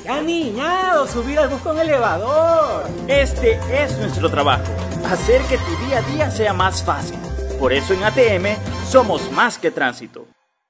Se han niñado subir al bus con elevador. Este es nuestro trabajo, hacer que tu día a día sea más fácil. Por eso en ATM somos más que tránsito.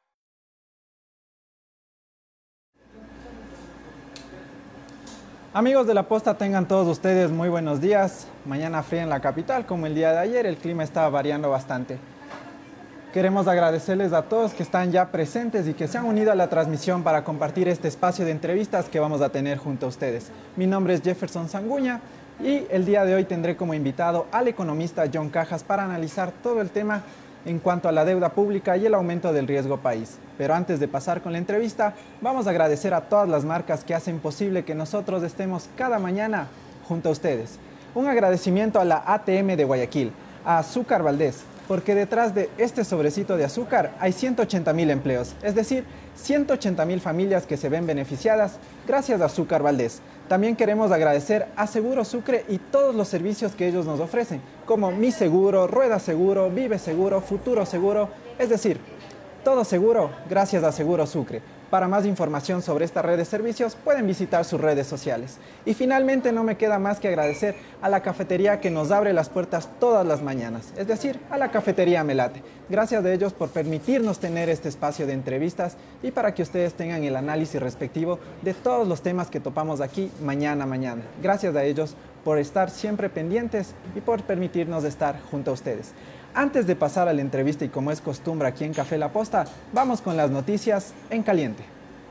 Amigos de La Posta, tengan todos ustedes muy buenos días. Mañana fría en la capital, como el día de ayer, el clima está variando bastante. Queremos agradecerles a todos que están ya presentes y que se han unido a la transmisión para compartir este espacio de entrevistas que vamos a tener junto a ustedes. Mi nombre es Jefferson Sanguña y el día de hoy tendré como invitado al economista John Cajas para analizar todo el tema en cuanto a la deuda pública y el aumento del riesgo país. Pero antes de pasar con la entrevista, vamos a agradecer a todas las marcas que hacen posible que nosotros estemos cada mañana junto a ustedes. Un agradecimiento a la ATM de Guayaquil, a Azúcar Valdés, porque detrás de este sobrecito de azúcar hay 180.000 empleos, es decir, 180.000 familias que se ven beneficiadas gracias a Azúcar Valdés. También queremos agradecer a Seguro Sucre y todos los servicios que ellos nos ofrecen, como Mi Seguro, Rueda Seguro, Vive Seguro, Futuro Seguro, es decir, todo seguro gracias a Seguro Sucre. Para más información sobre esta red de servicios pueden visitar sus redes sociales. Y finalmente no me queda más que agradecer a la cafetería que nos abre las puertas todas las mañanas, es decir, a la cafetería Melate. Gracias a ellos por permitirnos tener este espacio de entrevistas y para que ustedes tengan el análisis respectivo de todos los temas que topamos aquí mañana. Gracias a ellos por estar siempre pendientes y por permitirnos estar junto a ustedes. Antes de pasar a la entrevista y como es costumbre aquí en Café La Posta, vamos con las noticias en caliente.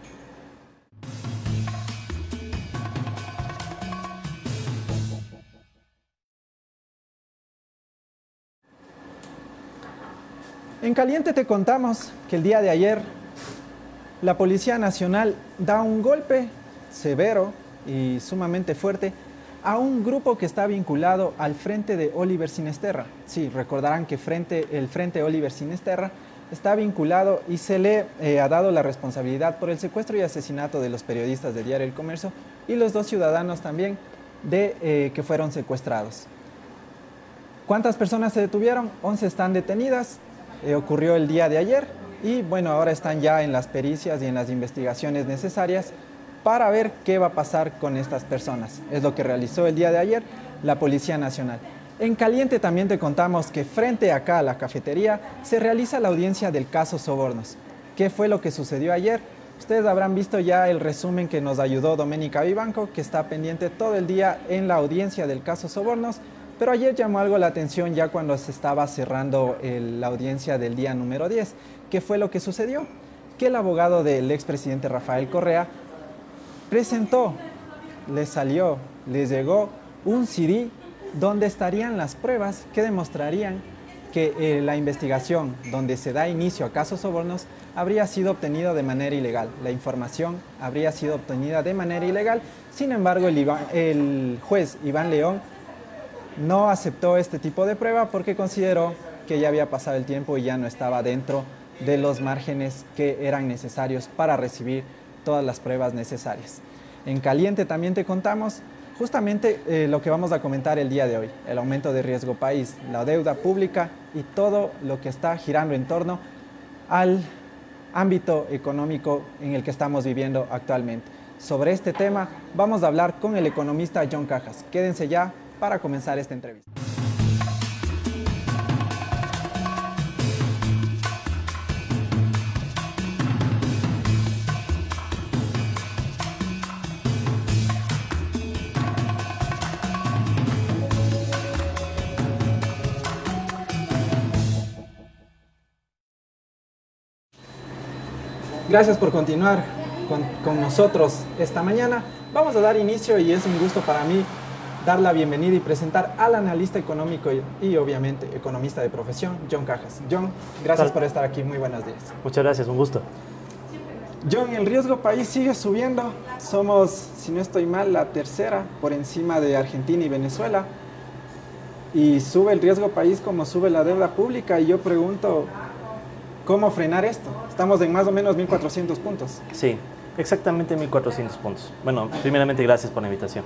En caliente te contamos que el día de ayer la Policía Nacional da un golpe severo y sumamente fuerte a un grupo que está vinculado al Frente de Oliver Sinesterra. Sí, recordarán que el Frente Oliver Sinesterra está vinculado y se le ha dado la responsabilidad por el secuestro y asesinato de los periodistas de Diario El Comercio y los 2 ciudadanos también que fueron secuestrados. ¿Cuántas personas se detuvieron? 11 están detenidas, ocurrió el día de ayer y bueno, ahora están ya en las pericias y en las investigaciones necesarias para ver qué va a pasar con estas personas. Es lo que realizó el día de ayer la Policía Nacional. En caliente también te contamos que frente acá a la cafetería se realiza la audiencia del caso Sobornos. ¿Qué fue lo que sucedió ayer? Ustedes habrán visto ya el resumen que nos ayudó Doménica Vivanco, que está pendiente todo el día en la audiencia del caso Sobornos, pero ayer llamó algo la atención ya cuando se estaba cerrando la audiencia del día número 10. ¿Qué fue lo que sucedió? Que el abogado del expresidente Rafael Correa presentó, les llegó un CD donde estarían las pruebas que demostrarían que la investigación donde se da inicio a casos Sobornos habría sido obtenida de manera ilegal. La información habría sido obtenida de manera ilegal. Sin embargo, el juez Iván León no aceptó este tipo de prueba porque consideró que ya había pasado el tiempo y ya no estaba dentro de los márgenes que eran necesarios para recibir todas las pruebas necesarias. En caliente también te contamos justamente lo que vamos a comentar el día de hoy, el aumento de riesgo país, la deuda pública y todo lo que está girando en torno al ámbito económico en el que estamos viviendo actualmente. Sobre este tema vamos a hablar con el economista John Cajas. Quédense ya para comenzar esta entrevista. Gracias por continuar con nosotros esta mañana. Vamos a dar inicio y es un gusto para mí dar la bienvenida y presentar al analista económico y obviamente economista de profesión, John Cajas. John, gracias por estar aquí. Muy buenos días. Muchas gracias, un gusto. John, el riesgo país sigue subiendo. Somos, si no estoy mal, la tercera por encima de Argentina y Venezuela. Y sube el riesgo país como sube la deuda pública. Y yo pregunto, ¿cómo frenar esto? Estamos en más o menos 1.400 puntos. Sí, exactamente 1.400 puntos. Bueno, primeramente gracias por la invitación.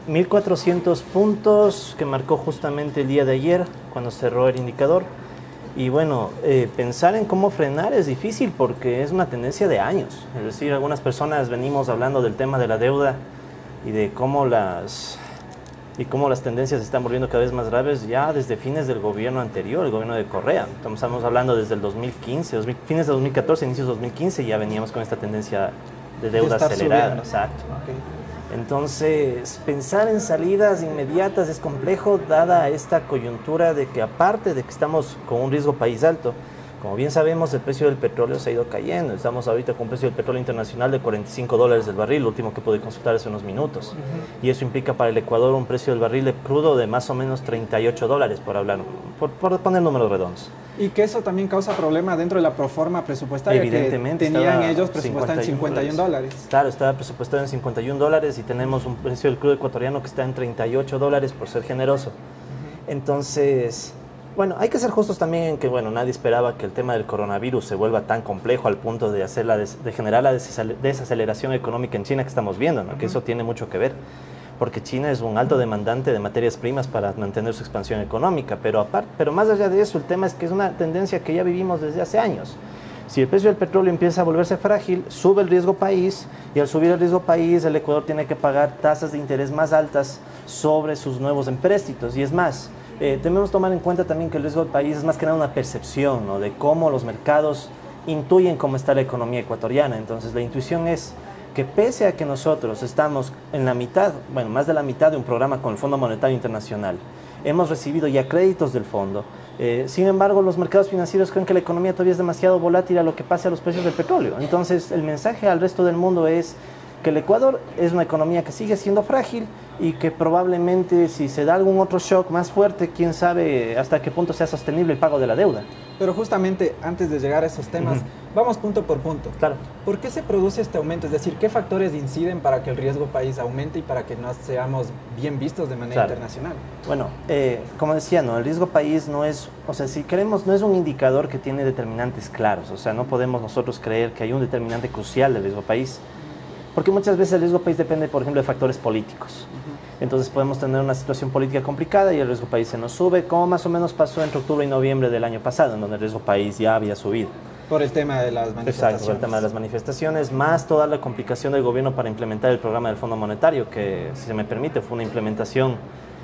1.400 puntos que marcó justamente el día de ayer, cuando cerró el indicador. Y bueno, pensar en cómo frenar es difícil porque es una tendencia de años. Es decir, algunas personas venimos hablando del tema de la deuda y de cómo las tendencias se están volviendo cada vez más graves ya desde fines del gobierno anterior, el gobierno de Correa. Estamos hablando desde el 2015, fines de 2014, inicios de 2015, ya veníamos con esta tendencia de deuda acelerada. Exacto. Okay. Entonces, pensar en salidas inmediatas es complejo, dada esta coyuntura de que aparte de que estamos con un riesgo país alto, como bien sabemos, el precio del petróleo se ha ido cayendo. Estamos ahorita con un precio del petróleo internacional de $45 el barril, lo último que pude consultar hace unos minutos. Y eso implica para el Ecuador un precio del barril de crudo de más o menos $38, por hablar, por poner números redondos. Y que eso también causa problemas dentro de la proforma presupuestaria. Evidentemente, que tenían ellos presupuestada en $51. Claro, estaba presupuestado en $51 y tenemos un precio del crudo ecuatoriano que está en $38 por ser generoso. Entonces, bueno, hay que ser justos también en que, bueno, nadie esperaba que el tema del coronavirus se vuelva tan complejo al punto de generar la desaceleración económica en China que estamos viendo, ¿no? Que eso tiene mucho que ver, porque China es un alto demandante de materias primas para mantener su expansión económica, pero más allá de eso, el tema es que es una tendencia que ya vivimos desde hace años. Si el precio del petróleo empieza a volverse frágil, sube el riesgo país, y al subir el riesgo país, el Ecuador tiene que pagar tasas de interés más altas sobre sus nuevos empréstitos. Y es más, debemos tomar en cuenta también que el riesgo del país es más que nada una percepción, ¿no?, de cómo los mercados intuyen cómo está la economía ecuatoriana. Entonces, la intuición es que pese a que nosotros estamos en la mitad, bueno, más de la mitad de un programa con el Fondo Monetario Internacional, hemos recibido ya créditos del fondo, sin embargo, los mercados financieros creen que la economía todavía es demasiado volátil a lo que pase a los precios del petróleo. Entonces, el mensaje al resto del mundo es que el Ecuador es una economía que sigue siendo frágil y que probablemente si se da algún otro shock más fuerte, quién sabe hasta qué punto sea sostenible el pago de la deuda. Pero justamente antes de llegar a esos temas, vamos punto por punto. Claro. ¿Por qué se produce este aumento? Es decir, ¿qué factores inciden para que el riesgo país aumente y para que no seamos bien vistos de manera internacional? Bueno, como decía, ¿no?, el riesgo país no es, o sea, si queremos, no es un indicador que tiene determinantes claros. O sea, no podemos nosotros creer que hay un determinante crucial del riesgo país, porque muchas veces el riesgo país depende, por ejemplo, de factores políticos. Entonces podemos tener una situación política complicada y el riesgo país se nos sube, como más o menos pasó entre octubre y noviembre del año pasado, en donde el riesgo país ya había subido. Por el tema de las manifestaciones. Exacto, por el tema de las manifestaciones, más toda la complicación del gobierno para implementar el programa del Fondo Monetario, que, si se me permite, fue una implementación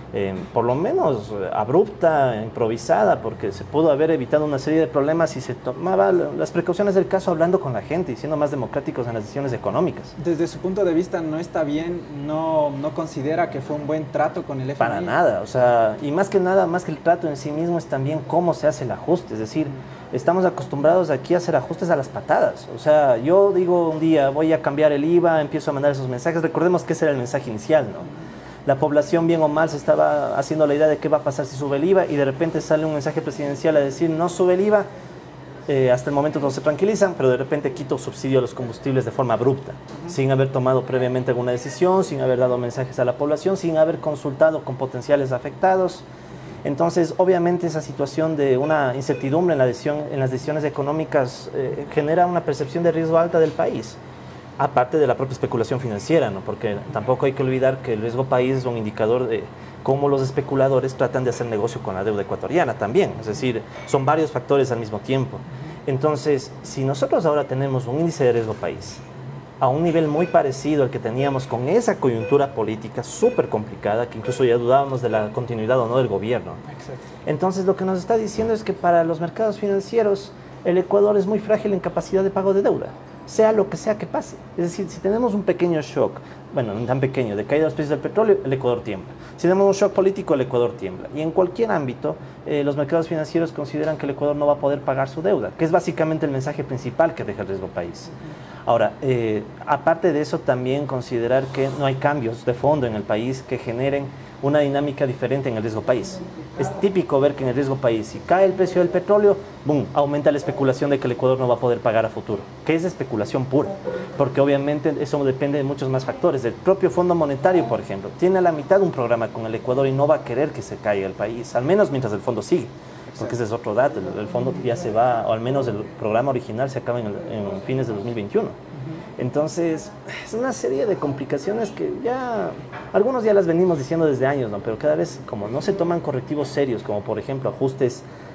por lo menos abrupta, improvisada, porque se pudo haber evitado una serie de problemas si se tomaban las precauciones del caso hablando con la gente y siendo más democráticos en las decisiones económicas. Desde su punto de vista, ¿no está bien? ¿No considera que fue un buen trato con el FMI? Para nada, o sea, y más que nada, más que el trato en sí mismo, es también cómo se hace el ajuste. Es decir, estamos acostumbrados aquí a hacer ajustes a las patadas. O sea, yo digo un día, voy a cambiar el IVA, empiezo a mandar esos mensajes. Recordemos que ese era el mensaje inicial, ¿no? La población, bien o mal, se estaba haciendo la idea de qué va a pasar si sube el IVA, y de repente sale un mensaje presidencial a decir no sube el IVA. Hasta el momento todos se tranquilizan, pero de repente quito subsidio a los combustibles de forma abrupta, sin haber tomado previamente alguna decisión, sin haber dado mensajes a la población, sin haber consultado con potenciales afectados. Entonces, obviamente, esa situación de una incertidumbre en las decisiones económicas genera una percepción de riesgo alta del país. Aparte de la propia especulación financiera, ¿no? Porque tampoco hay que olvidar que el riesgo país es un indicador de cómo los especuladores tratan de hacer negocio con la deuda ecuatoriana también. Es decir, son varios factores al mismo tiempo. Entonces, si nosotros ahora tenemos un índice de riesgo país a un nivel muy parecido al que teníamos con esa coyuntura política súper complicada, que incluso ya dudábamos de la continuidad o no del gobierno. Exacto. Entonces, lo que nos está diciendo es que para los mercados financieros, el Ecuador es muy frágil en capacidad de pago de deuda, sea lo que sea que pase. Es decir, si tenemos un pequeño shock, bueno, no tan pequeño, de caída de los precios del petróleo, el Ecuador tiembla. Si tenemos un shock político, el Ecuador tiembla. Y en cualquier ámbito, los mercados financieros consideran que el Ecuador no va a poder pagar su deuda, que es básicamente el mensaje principal que deja el riesgo país. Ahora, aparte de eso, también considerar que no hay cambios de fondo en el país que generen una dinámica diferente en el riesgo país. Es típico ver que en el riesgo país, si cae el precio del petróleo, ¡boom!, aumenta la especulación de que el Ecuador no va a poder pagar a futuro, que es especulación pura, porque obviamente eso depende de muchos más factores. El propio Fondo Monetario, por ejemplo, tiene a la mitad un programa con el Ecuador y no va a querer que se caiga el país, al menos mientras el fondo sigue, porque ese es otro dato. El fondo ya se va, o al menos el programa original se acaba en fines de 2021. Entonces, es una serie de complicaciones que ya, algunos ya las venimos diciendo desde años, ¿no? Pero cada vez, como no se toman correctivos serios, como por ejemplo ajustes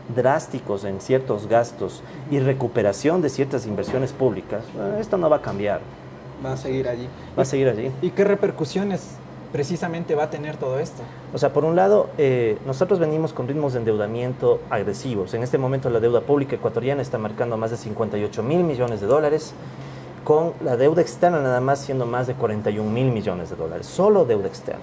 drásticos en ciertos gastos y recuperación de ciertas inversiones públicas, esto no va a cambiar. Va a seguir allí. Va a seguir allí. ¿Y qué repercusiones precisamente va a tener todo esto? O sea, por un lado, nosotros venimos con ritmos de endeudamiento agresivos. En este momento la deuda pública ecuatoriana está marcando más de 58 mil millones de dólares, con la deuda externa nada más siendo más de 41 mil millones de dólares, solo deuda externa.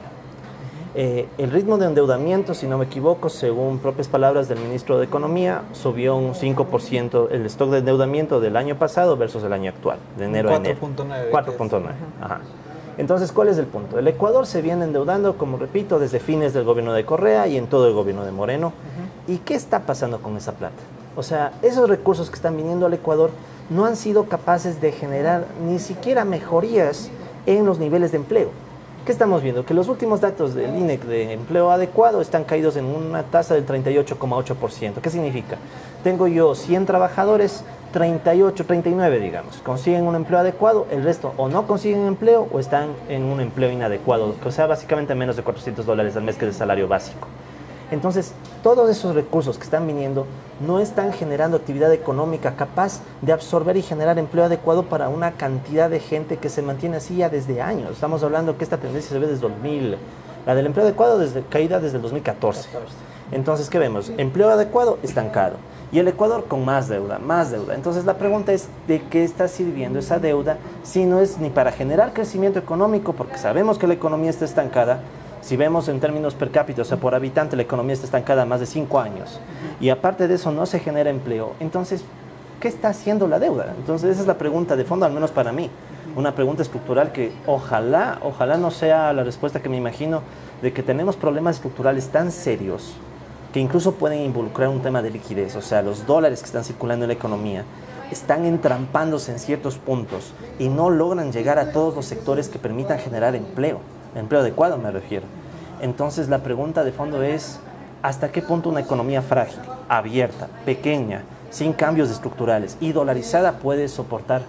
El ritmo de endeudamiento, si no me equivoco, según propias palabras del ministro de Economía, subió un 5% el stock de endeudamiento del año pasado versus el año actual, de enero a enero. 4.9. 4.9. Ajá. Entonces, ¿cuál es el punto? El Ecuador se viene endeudando, como repito, desde fines del gobierno de Correa y en todo el gobierno de Moreno. ¿Y qué está pasando con esa plata? O sea, esos recursos que están viniendo al Ecuador no han sido capaces de generar ni siquiera mejorías en los niveles de empleo. ¿Qué estamos viendo? Que los últimos datos del INEC de empleo adecuado están caídos en una tasa del 38,8%. ¿Qué significa? Tengo yo 100 trabajadores, 38, 39, digamos, consiguen un empleo adecuado, el resto o no consiguen empleo o están en un empleo inadecuado, o sea, básicamente menos de $400 al mes, que es el salario básico. Entonces, todos esos recursos que están viniendo no están generando actividad económica capaz de absorber y generar empleo adecuado para una cantidad de gente que se mantiene así ya desde años. Estamos hablando que esta tendencia se ve desde 2000, la del empleo adecuado caída desde el 2014. Entonces, ¿qué vemos? Empleo adecuado estancado. Y el Ecuador con más deuda, más deuda. Entonces la pregunta es, ¿de qué está sirviendo esa deuda si no es ni para generar crecimiento económico? Porque sabemos que la economía está estancada. Si vemos en términos per cápita, o sea, por habitante, la economía está estancada más de 5 años. Y aparte de eso no se genera empleo. Entonces, ¿qué está haciendo la deuda? Entonces esa es la pregunta de fondo, al menos para mí. Una pregunta estructural que ojalá no sea la respuesta que me imagino, de que tenemos problemas estructurales tan serios que incluso pueden involucrar un tema de liquidez. O sea, los dólares que están circulando en la economía están entrampándose en ciertos puntos y no logran llegar a todos los sectores que permitan generar empleo adecuado me refiero. Entonces la pregunta de fondo es, ¿hasta qué punto una economía frágil, abierta, pequeña, sin cambios estructurales y dolarizada puede soportar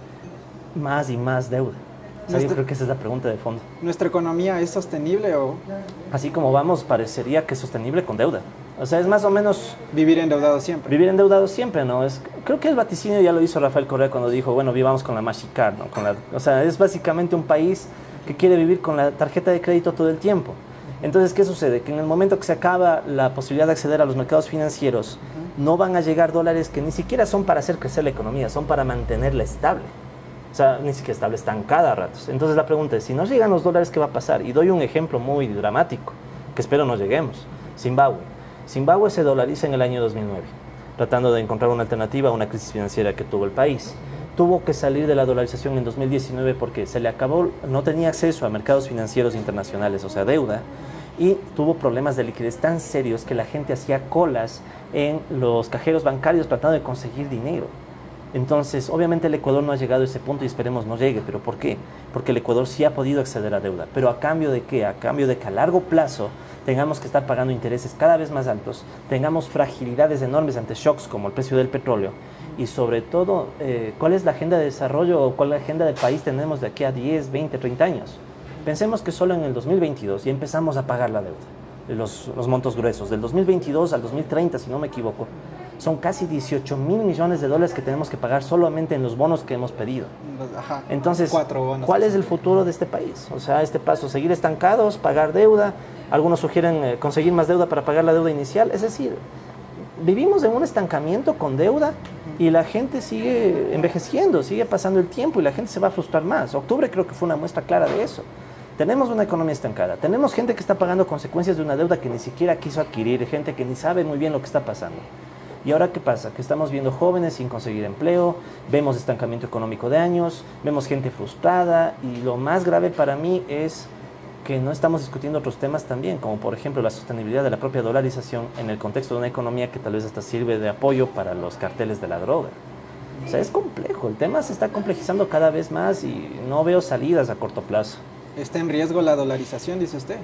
más y más deuda? O sea, yo creo que esa es la pregunta de fondo. ¿Nuestra economía es sostenible o...? Así como vamos, parecería que es sostenible con deuda. O sea, es más o menos... Vivir endeudado siempre. Vivir endeudado siempre, ¿no? Creo que el vaticinio ya lo hizo Rafael Correa cuando dijo, bueno, vivamos con la Mastercard, ¿no? O sea, es básicamente un país que quiere vivir con la tarjeta de crédito todo el tiempo. Entonces, ¿qué sucede? Que en el momento que se acaba la posibilidad de acceder a los mercados financieros, no van a llegar dólares que ni siquiera son para hacer crecer la economía, son para mantenerla estable. O sea, ni siquiera estable, estancada a ratos. Entonces la pregunta es, si no llegan los dólares, ¿qué va a pasar? Y doy un ejemplo muy dramático, que espero no lleguemos. Zimbabue. Zimbabue se dolariza en el año 2009, tratando de encontrar una alternativa a una crisis financiera que tuvo el país. Tuvo que salir de la dolarización en 2019 porque se le acabó, no tenía acceso a mercados financieros internacionales, o sea, deuda, y tuvo problemas de liquidez tan serios que la gente hacía colas en los cajeros bancarios tratando de conseguir dinero. Entonces, obviamente el Ecuador no ha llegado a ese punto y esperemos no llegue. ¿Pero por qué? Porque el Ecuador sí ha podido acceder a deuda. ¿Pero a cambio de qué? A cambio de que a largo plazo tengamos que estar pagando intereses cada vez más altos, tengamos fragilidades enormes ante shocks como el precio del petróleo y sobre todo, ¿cuál es la agenda de desarrollo o cuál es la agenda del país tenemos de aquí a 10, 20, 30 años? Pensemos que solo en el 2022 ya empezamos a pagar la deuda, los montos gruesos. Del 2022 al 2030, si no me equivoco, son casi 18 mil millones de dólares que tenemos que pagar solamente en los bonos que hemos pedido. Ajá, entonces, 4 bonos. ¿Cuál es el futuro de este país? O sea, este paso, seguir estancados, pagar deuda. Algunos sugieren conseguir más deuda para pagar la deuda inicial. Es decir, vivimos en un estancamiento con deuda y la gente sigue envejeciendo, sigue pasando el tiempo y la gente se va a frustrar más. Octubre creo que fue una muestra clara de eso. Tenemos una economía estancada, tenemos gente que está pagando consecuencias de una deuda que ni siquiera quiso adquirir, gente que ni sabe muy bien lo que está pasando. ¿Y ahora qué pasa? Que estamos viendo jóvenes sin conseguir empleo, vemos estancamiento económico de años, vemos gente frustrada y lo más grave para mí es que no estamos discutiendo otros temas también, como por ejemplo la sostenibilidad de la propia dolarización en el contexto de una economía que tal vez hasta sirve de apoyo para los carteles de la droga. O sea, es complejo, el tema se está complejizando cada vez más y no veo salidas a corto plazo. ¿Está en riesgo la dolarización, dice usted?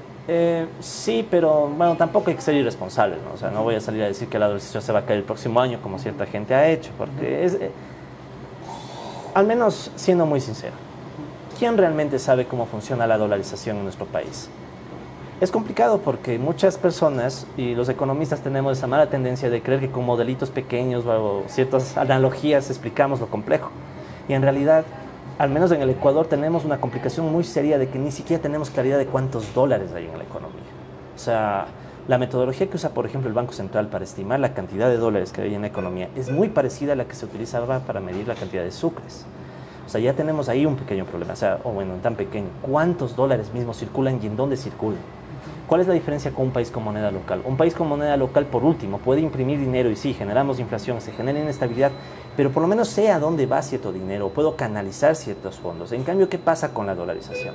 Sí, pero bueno, tampoco hay que ser irresponsables, ¿no? O sea, no voy a salir a decir que la dolarización se va a caer el próximo año, como cierta gente ha hecho, porque es, al menos siendo muy sincero, ¿quién realmente sabe cómo funciona la dolarización en nuestro país? Es complicado porque muchas personas y los economistas tenemos esa mala tendencia de creer que con modelitos pequeños o ciertas analogías explicamos lo complejo. Y en realidad, al menos en el Ecuador, tenemos una complicación muy seria de que ni siquiera tenemos claridad de cuántos dólares hay en la economía. O sea, la metodología que usa, por ejemplo, el Banco Central para estimar la cantidad de dólares que hay en la economía es muy parecida a la que se utilizaba para medir la cantidad de sucres. O sea, ya tenemos ahí un pequeño problema. O sea, o bueno, tan pequeño. ¿Cuántos dólares mismos circulan y en dónde circulan? ¿Cuál es la diferencia con un país con moneda local? Un país con moneda local, por último, puede imprimir dinero y sí, generamos inflación, se genera inestabilidad, pero por lo menos sé a dónde va cierto dinero, puedo canalizar ciertos fondos. En cambio, ¿qué pasa con la dolarización?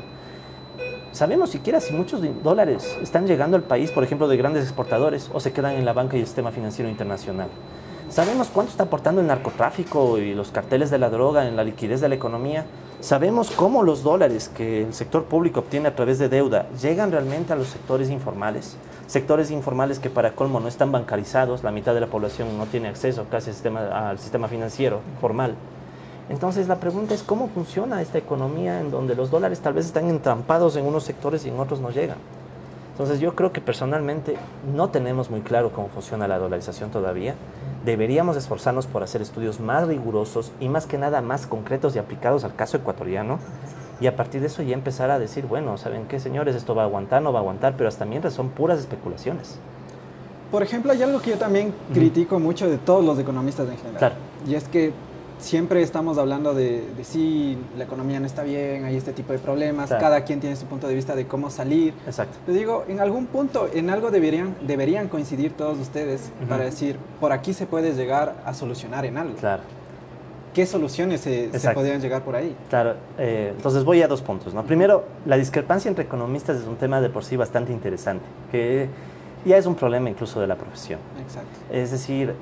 ¿Sabemos siquiera si muchos dólares están llegando al país, por ejemplo, de grandes exportadores o se quedan en la banca y el sistema financiero internacional? ¿Sabemos cuánto está aportando el narcotráfico y los carteles de la droga en la liquidez de la economía? ¿Sabemos cómo los dólares que el sector público obtiene a través de deuda llegan realmente a los sectores informales? Sectores informales que para colmo no están bancarizados, la mitad de la población no tiene acceso casi al sistema financiero formal. Entonces la pregunta es cómo funciona esta economía en donde los dólares tal vez están entrampados en unos sectores y en otros no llegan. Entonces yo creo que personalmente no tenemos muy claro cómo funciona la dolarización todavía. Deberíamos esforzarnos por hacer estudios más rigurosos y más que nada más concretos y aplicados al caso ecuatoriano. Y a partir de eso ya empezar a decir, bueno, ¿saben qué, señores? Esto va a aguantar, no va a aguantar, pero hasta mientras son puras especulaciones. Por ejemplo, hay algo que yo también critico mucho de todos los economistas en general. Claro. Y es que siempre estamos hablando de sí, la economía no está bien, hay este tipo de problemas, Claro. cada quien tiene su punto de vista de cómo salir. Exacto. Te digo, en algún punto, en algo deberían coincidir todos ustedes para decir, por aquí se puede llegar a solucionar en algo. Claro. ¿Qué soluciones se podrían llegar por ahí? Claro, entonces voy a dos puntos, ¿no? Primero, la discrepancia entre economistas es un tema de por sí bastante interesante, que ya es un problema incluso de la profesión. Exacto. Es decir,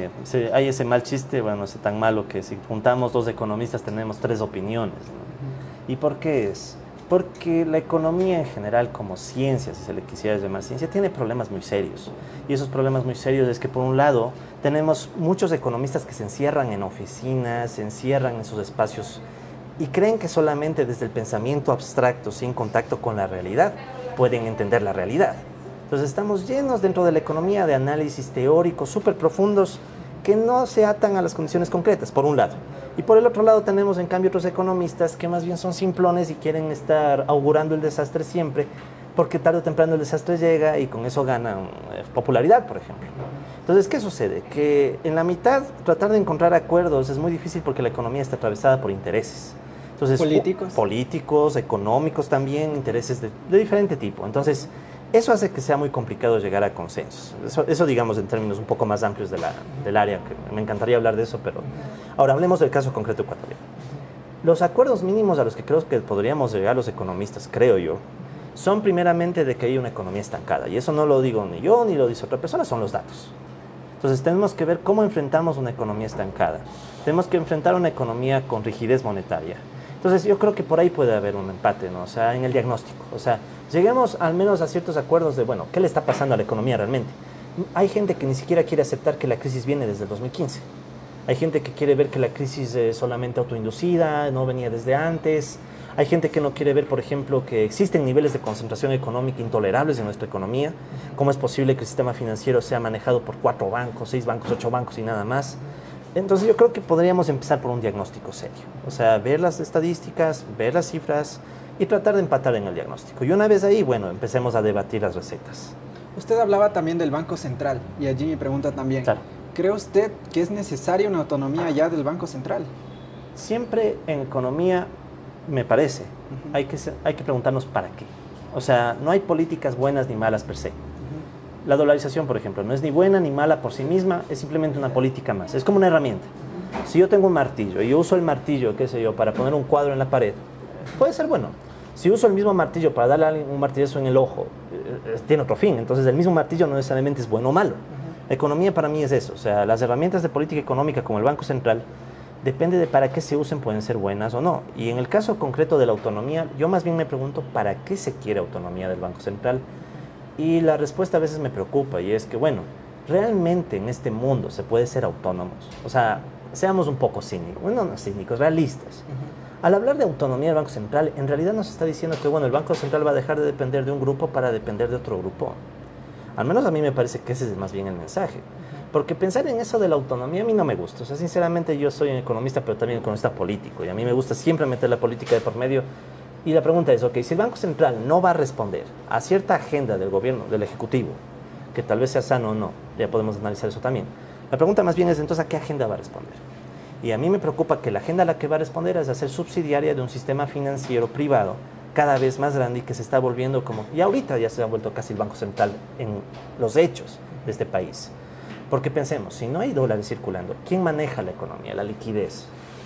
hay ese mal chiste, bueno, ese tan malo que si juntamos dos economistas tenemos tres opiniones, ¿no? ¿Y por qué es? Porque la economía en general como ciencia, si se le quisiera llamar ciencia, tiene problemas muy serios. Y esos problemas muy serios es que por un lado tenemos muchos economistas que se encierran en oficinas, se encierran en sus espacios y creen que solamente desde el pensamiento abstracto, sin contacto con la realidad, pueden entender la realidad. Entonces estamos llenos dentro de la economía de análisis teóricos súper profundos que no se atan a las condiciones concretas, por un lado. Y por el otro lado tenemos en cambio otros economistas que más bien son simplones y quieren estar augurando el desastre siempre, porque tarde o temprano el desastre llega y con eso ganan popularidad, por ejemplo. Entonces, ¿qué sucede? Que en la mitad tratar de encontrar acuerdos es muy difícil porque la economía está atravesada por intereses. Entonces, políticos, económicos también, intereses de diferente tipo. Entonces, eso hace que sea muy complicado llegar a consensos. Eso digamos en términos un poco más amplios del área, que me encantaría hablar de eso, pero ahora hablemos del caso concreto ecuatoriano. Los acuerdos mínimos a los que creo que podríamos llegar los economistas, creo yo, son primeramente de que hay una economía estancada. Y eso no lo digo ni yo ni lo dice otra persona, son los datos. Entonces tenemos que ver cómo enfrentamos una economía estancada. Tenemos que enfrentar una economía con rigidez monetaria. Entonces yo creo que por ahí puede haber un empate, ¿no? O sea, en el diagnóstico. O sea, lleguemos al menos a ciertos acuerdos de, bueno, ¿qué le está pasando a la economía realmente? Hay gente que ni siquiera quiere aceptar que la crisis viene desde el 2015. Hay gente que quiere ver que la crisis es solamente autoinducida, no venía desde antes. Hay gente que no quiere ver, por ejemplo, que existen niveles de concentración económica intolerables en nuestra economía. ¿Cómo es posible que el sistema financiero sea manejado por 4 bancos, 6 bancos, 8 bancos y nada más? Entonces yo creo que podríamos empezar por un diagnóstico serio. O sea, ver las estadísticas, ver las cifras y tratar de empatar en el diagnóstico. Y una vez ahí, bueno, empecemos a debatir las recetas. Usted hablaba también del Banco Central y allí mi pregunta también. Claro. ¿Cree usted que es necesaria una autonomía ya del Banco Central? Siempre en economía, me parece, hay que preguntarnos para qué. O sea, no hay políticas buenas ni malas per se. La dolarización, por ejemplo, no es ni buena ni mala por sí misma, es simplemente una política más. Es como una herramienta. Si yo tengo un martillo y yo uso el martillo, qué sé yo, para poner un cuadro en la pared, puede ser bueno. Si uso el mismo martillo para darle a alguien un martillazo en el ojo, tiene otro fin. Entonces, el mismo martillo no necesariamente es bueno o malo. La economía para mí es eso. O sea, las herramientas de política económica como el Banco Central, depende de para qué se usen, pueden ser buenas o no. Y en el caso concreto de la autonomía, yo más bien me pregunto para qué se quiere autonomía del Banco Central. Y la respuesta a veces me preocupa y es que, bueno, realmente en este mundo se puede ser autónomos. O sea, seamos un poco cínicos, bueno, no cínicos, realistas. Al hablar de autonomía del Banco Central, en realidad nos está diciendo que bueno, el Banco Central va a dejar de depender de un grupo para depender de otro grupo. Al menos a mí me parece que ese es más bien el mensaje. Porque pensar en eso de la autonomía a mí no me gusta. O sea, sinceramente yo soy un economista, pero también economista político. Y a mí me gusta siempre meter la política de por medio. Y la pregunta es, ok, si el Banco Central no va a responder a cierta agenda del gobierno, del Ejecutivo, que tal vez sea sano o no, ya podemos analizar eso también. La pregunta más bien es, entonces, ¿a qué agenda va a responder? Y a mí me preocupa que la agenda a la que va a responder es a ser subsidiaria de un sistema financiero privado cada vez más grande y que se está volviendo como... Y ahorita ya se ha vuelto casi el Banco Central en los hechos de este país. Porque pensemos, si no hay dólares circulando, ¿quién maneja la economía, la liquidez?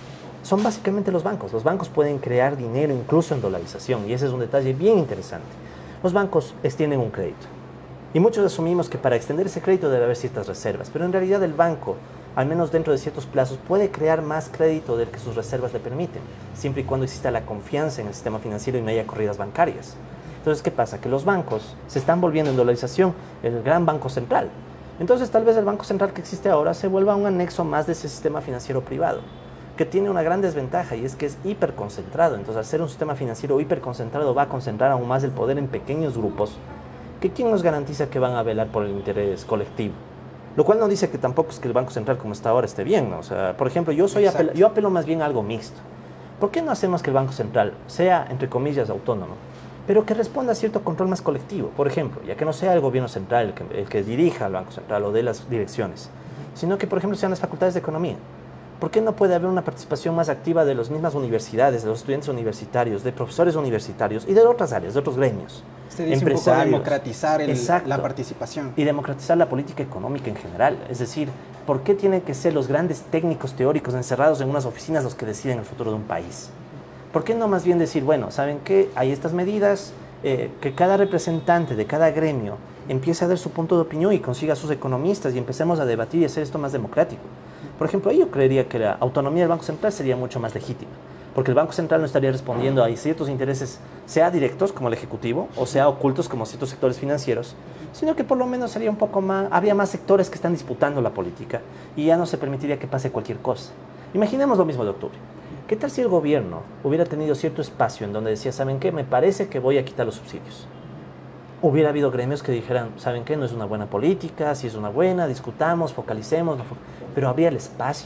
Son básicamente los bancos. Los bancos pueden crear dinero incluso en dolarización y ese es un detalle bien interesante. Los bancos extienden un crédito y muchos asumimos que para extender ese crédito debe haber ciertas reservas, pero en realidad el banco, al menos dentro de ciertos plazos, puede crear más crédito del que sus reservas le permiten, siempre y cuando exista la confianza en el sistema financiero y no haya corridas bancarias. Entonces, ¿qué pasa? Que los bancos se están volviendo en dolarización el gran banco central. Entonces, tal vez el Banco Central que existe ahora se vuelva un anexo más de ese sistema financiero privado, que tiene una gran desventaja y es que es hiperconcentrado. Entonces, al ser un sistema financiero hiperconcentrado, va a concentrar aún más el poder en pequeños grupos, que ¿quién nos garantiza que van a velar por el interés colectivo? Lo cual no dice que tampoco es que el Banco Central como está ahora esté bien, ¿no? O sea, por ejemplo, yo apelo más bien a algo mixto. ¿Por qué no hacemos que el Banco Central sea, entre comillas, autónomo, pero que responda a cierto control más colectivo? Por ejemplo, ya que no sea el gobierno central el que dirija al Banco Central o de las direcciones, sino que, por ejemplo, sean las facultades de economía. ¿Por qué no puede haber una participación más activa de las mismas universidades, de los estudiantes universitarios, de profesores universitarios y de otras áreas, de otros gremios? Usted dice un poco democratizar la participación. Y democratizar la política económica en general. Es decir, ¿por qué tienen que ser los grandes técnicos teóricos encerrados en unas oficinas los que deciden el futuro de un país? ¿Por qué no más bien decir, bueno, ¿saben qué? Hay estas medidas, que cada representante de cada gremio empiece a dar su punto de opinión y consiga a sus economistas y empecemos a debatir y hacer esto más democrático? Por ejemplo, ahí yo creería que la autonomía del Banco Central sería mucho más legítima, porque el Banco Central no estaría respondiendo a ciertos intereses, sea directos como el Ejecutivo, o sea ocultos como ciertos sectores financieros, sino que por lo menos sería un poco más, habría más sectores que están disputando la política y ya no se permitiría que pase cualquier cosa. Imaginemos lo mismo de octubre. ¿Qué tal si el gobierno hubiera tenido cierto espacio en donde decía, ¿saben qué? Me parece que voy a quitar los subsidios. Hubiera habido gremios que dijeran, ¿saben qué? No es una buena política, si es una buena, discutamos, focalicemos, pero habría el espacio.